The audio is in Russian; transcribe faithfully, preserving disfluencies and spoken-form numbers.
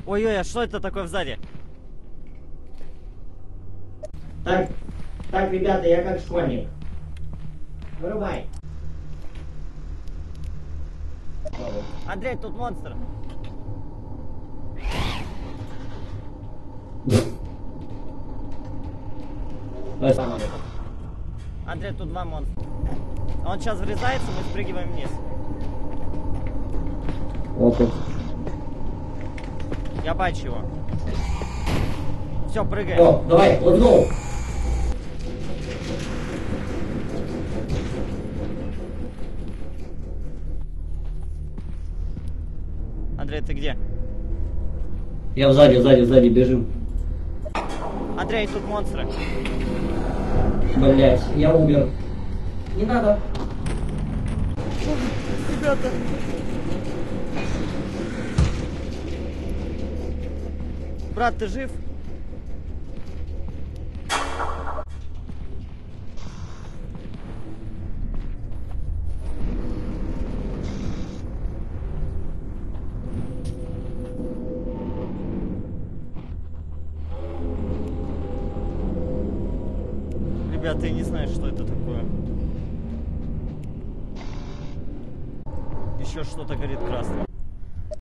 Ой-ой, а что это такое сзади? Так, так, ребята, я как школьник. Вырубай. Андрей, тут монстр. Андрей, тут два монстра. Он сейчас врезается, мы спрыгиваем вниз. Окей. Я бачу его. Все, прыгаем. О, давай, лыгнул. Андрей, ты где? Я сзади, сзади, сзади, бежим. Андрей, тут монстры. Блять, я умер. Не надо. Ребята. Брат, ты жив? Ребята, я не знаю, что это такое. Еще что-то горит красным.